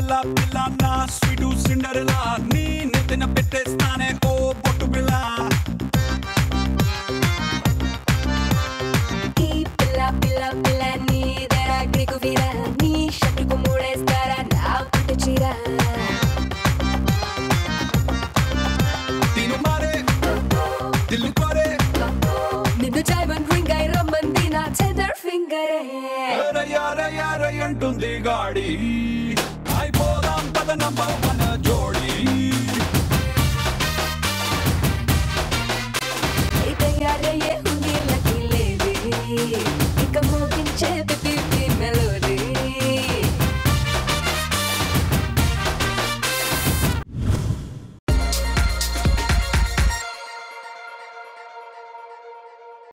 పిల్ల పిల్ల నా స్వీటు సిండరెలా నీ నెత్తిన పెట్టేస్తానే ఓ బొట్టు పిల్ల ఈ పిల్ల పిల్ల పిల్ల నీ దగ్గరకు వీరా నీ షట్టుకు మూడేస్తారా నా పట్టు చీర తిను మారే దిల్లు కోరే నిన్ను డైమండ్ రింగ్ అయి రమ్మంది నా టెదర్ ఫింగరే రయ్యారయ్యారయ్య అంటుంది గాడి అయిపోదాం పద నంబర్ వన్ జోడి తయారయ్యే ఉంది లక్కీ లేడీ